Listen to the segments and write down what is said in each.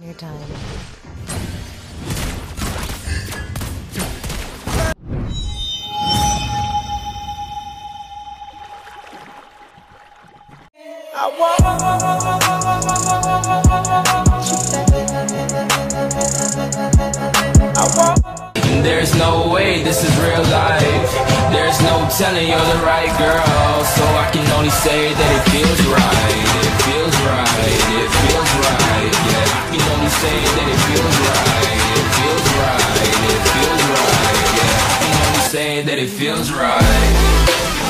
your time. There's no way this is real life. There's no telling you're the right girl. So I can only say that it feels right. It feels right. It feels right. Yeah, I can only say that it feels right. It feels right. It feels right. Yeah, I can only say that it feels right.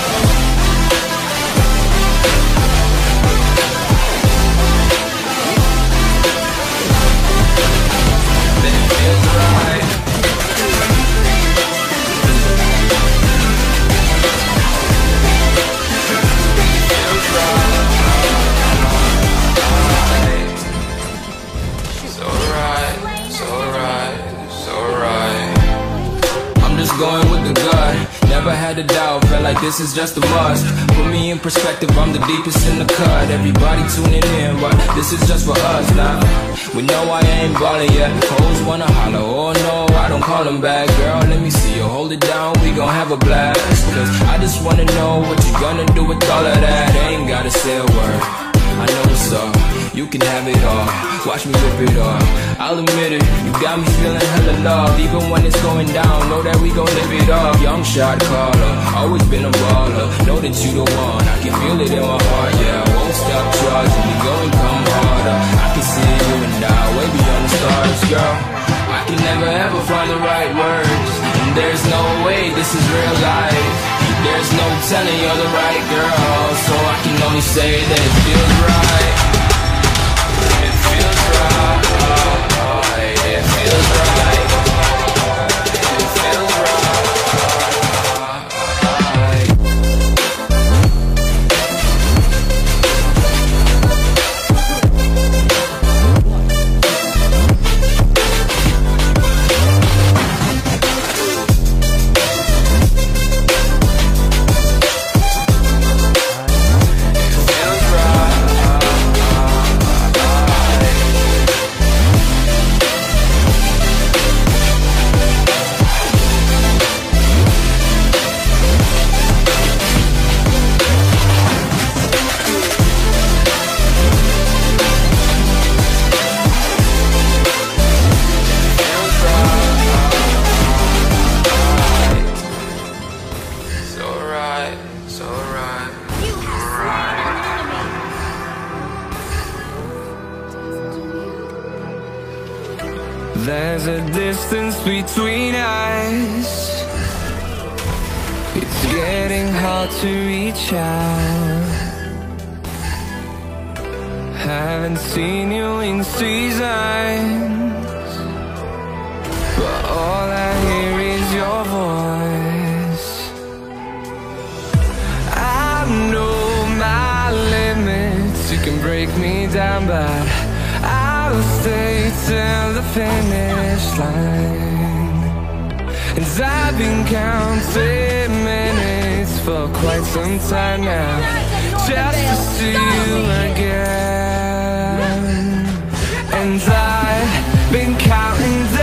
Going with the gut, never had a doubt, felt like this is just a must. Put me in perspective, I'm the deepest in the cut. Everybody tuning in, but this is just for us now. We know I ain't ballin' yet. Hoes wanna holler, oh no, I don't call them back. Girl, let me see you hold it down, we gon' have a blast. Cause I just wanna know what you gonna do with all of that. Ain't gotta say a word, I know what's up. You can have it all, watch me rip it off. I'll admit it, you got me feeling hella love. Even when it's going down, know that we gon' live it up. Young shot caller, always been a baller. Know that you the one, I can feel it in my heart. Yeah, I won't stop charging, we go and come harder. I can see you and I, way beyond the stars, girl. I can never ever find the right words, and there's no way this is real life. There's no telling you're the right girl, so I can only say that it feels right. It feels right. It feels right. It feels right. There's a distance between us. It's getting hard to reach out. Haven't seen you in seasons, but all I hear is your voice. I know my limits. You can break me down, but I'll stay till the finish line. And I've been counting minutes for quite some time now, just to see you again. And I've been counting